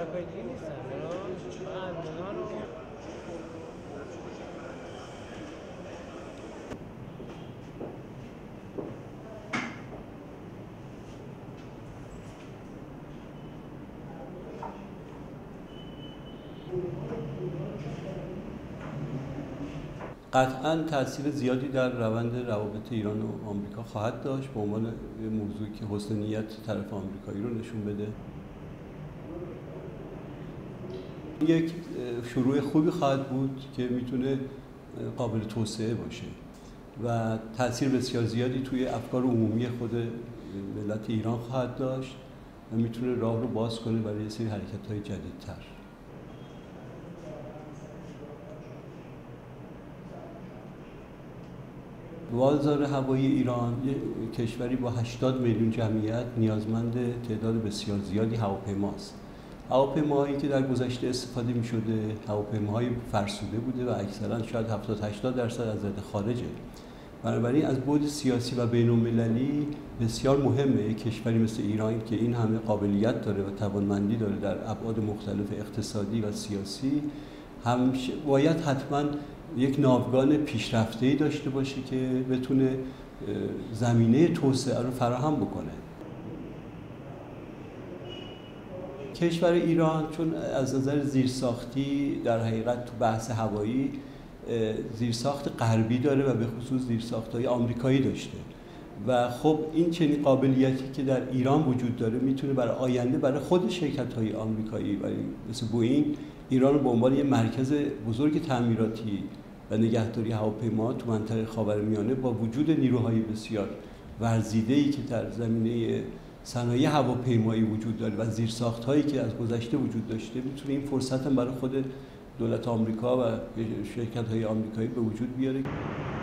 کاری دیگه نیستن ها رو قطعاً تاثیر زیادی در روند روابط ایران و آمریکا خواهد داشت به عنوان موضوعی که حسن نیت طرف آمریکایی رو نشون بده. یک شروع خوبی خواهد بود که میتونه قابل توسعه باشه و تاثیر بسیار زیادی توی افکار عمومی خود ملت ایران خواهد داشت و میتونه راه رو باز کنه برای یه سری حرکت‌های جدیدتر. بازار هوایی ایران یک کشوری با 80 میلیون جمعیت نیازمند تعداد بسیار زیادی هواپیماست. هواپیماهایی که در گذشته استفاده می شده هواپیماهای فرسوده بوده و اکثرا شاید 70-80% از رده خارجه. بنابراین از بعد سیاسی و بین‌المللی بسیار مهمه یک کشوری مثل ایران که این همه قابلیت داره و توانمندی داره در ابعاد مختلف اقتصادی و سیاسی هم باید حتما یک ناوگان پیشرفته‌ای داشته باشه که بتونه زمینه توسعه رو فراهم بکنه. کشور ایران چون از نظر زیرساختی در حقیقت تو بحث هوایی زیرساخت غربی داره و به خصوص زیرساخت‌های آمریکایی داشته و خب این چنین قابلیتی که در ایران وجود داره میتونه برای آینده برای خود شرکت‌های آمریکایی مثل بوئینگ ایران رو به عنوان یک مرکز بزرگ تعمیراتی و نگهداری هواپیما تو منطقه خاورمیانه با وجود نیروهای بسیار ورزیده‌ای که در زمینه صنایع هواپیمایی وجود داره و زیرساخت‌هایی که از گذشته وجود داشته میتونه این فرصت هم برای خود دولت آمریکا و شرکت‌های آمریکایی به وجود بیاره.